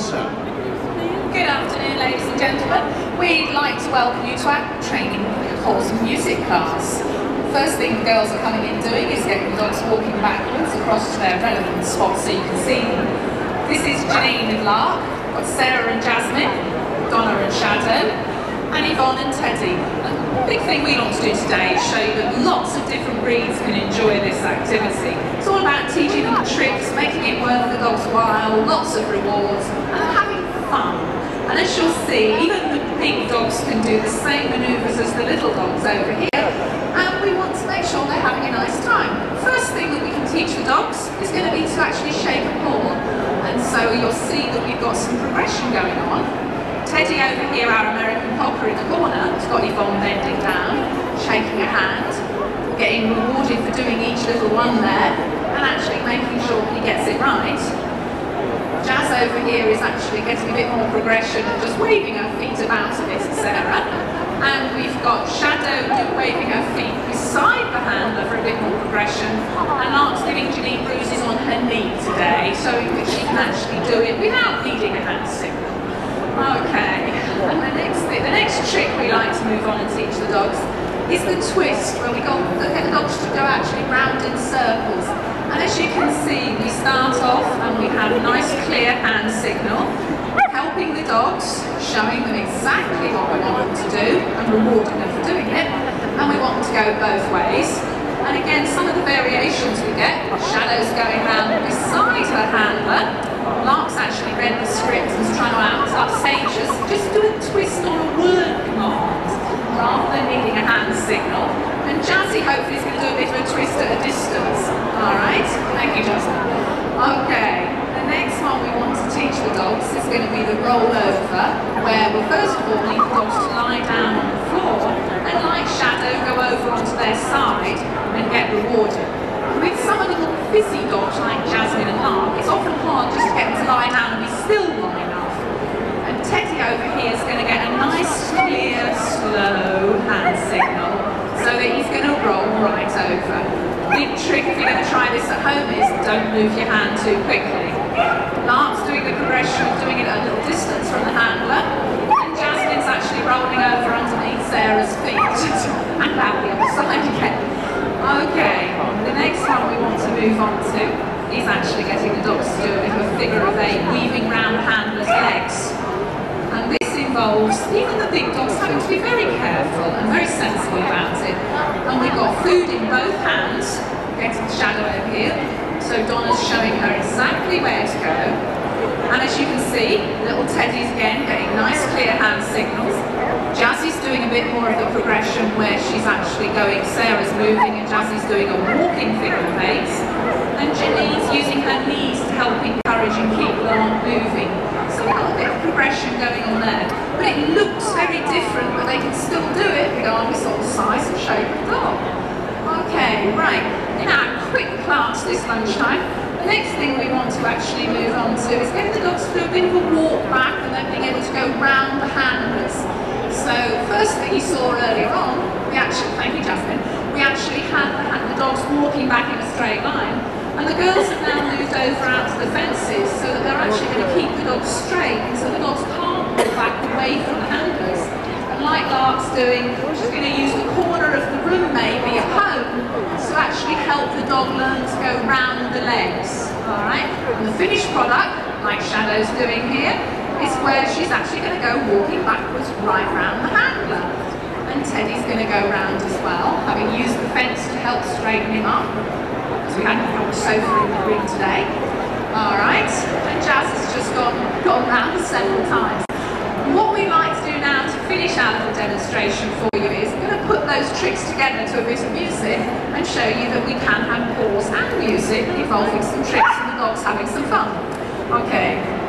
so. Good afternoon, ladies and gentlemen. We'd like to welcome you to our training Paws'n'Music class. First thing the girls are coming in doing is getting the dogs walking backwards across to their relevant spots so you can see them. This is Janine and Lark, got Sarah and Jasmine, Donna and Shadow, and Yvonne and Teddy. The big thing we want to do today is show you that lots of different breeds can enjoy this activity. It's all about teaching them tricks, making it worth the dog's while, lots of rewards, and having fun. And as you'll see, even the big dogs can do the same manoeuvres as the little dogs over here, and we want to make sure they're having a nice time. First thing that we can teach the dogs is going to be to actually shake a paw, and so you'll see that we've got some progression going on. Teddy over here, our American Cocker in the corner, has got Yvonne bending down, shaking a hand, getting rewarded for doing each little one there, and actually making sure he gets it right. Jazz over here is actually getting a bit more progression and just waving her feet about a bit at Sarah. And we've got Shadow waving her feet beside the handler for a bit more progression. And Lark's giving Janine bruises on her knee today, showing that she can actually do it without needing a hand signal. Okay, and the next trick we like to move on and teach the dogs is the twist, where we get the dogs to go actually round in circles. And as you can see, we start off and we have a nice clear hand signal, helping the dogs, showing them exactly what we want them to do and rewarding them for doing it. And we want them to go both ways. And again, some of the variations we get, Shadow's going round beside her handler. Lark's actually read the script and is trying to upstage us. Just do a twist or a word command rather than needing a hand signal. And Jazzy hopefully is going to do a bit of a twist at a distance. Alright, thank you, Justin. Okay, the next one we want to teach the dogs is going to be the roll over, where we first of all need the dogs to lie down on the floor and, like Shadow, go over onto their side and get rewarded. With some of the little fizzy dogs like Jasmine and Lark, it's often hard just to get them to lie down and be still long enough. And Teddy over here is going to get a nice, clear, slow hand signal so that he's going to roll right over. Big trick if you're going to try this at home is don't move your hand too quickly. Lark's doing the progression of doing it at a little distance from the handler, and Jasmine's actually rolling over underneath Sarah's feet and out the other side again. Okay, the next one we want to move on to is actually getting the dogs to do a bit of a figure of eight, weaving round the handler's legs. And this involves even the big dogs having to be very careful and very sensible about it. And we've got food in both hands, getting the Shadow over here, so Donna's showing her exactly where to go. And as you can see, little Teddy's again getting nice clear hand signals. Jazzy's doing a bit more of the progression where she's actually going, Sarah's moving and Jazzy's doing a walking figure of eight. And Janine's using her knees to help encourage and keep Lark moving. So we've got a bit of progression going on there. But it looks very different, but they can still do it regardless of the size and shape of the dog. Okay, right. In our quick class this lunchtime, the next thing we want to actually move on to is getting the dogs to do a bit of a walk back and then being able to go round the handlers. So first thing you saw earlier on, thank you Jasmine, we actually had the dogs walking back in a straight line, and the girls have now moved over out to the fences so that they're actually going to keep the dogs straight, and so the dogs can't walk back away from the handlers. And like Lark's doing, she's going to use the corner of the room maybe at home to actually help the dog learn to go round the legs. Alright, and the finished product, like Shadow's doing here, is where she's actually going to go walking backwards right round the handler. And Teddy's going to go round as well, having used the fence to help straighten him up, because we hadn't got a sofa in the room today. Alright, and Jazz has just gone round several times. What we like to do now to finish our little demonstration for you is I'm going to put those tricks together to a bit of music and show you that we can have pause and music involving some tricks and the dogs having some fun. Okay.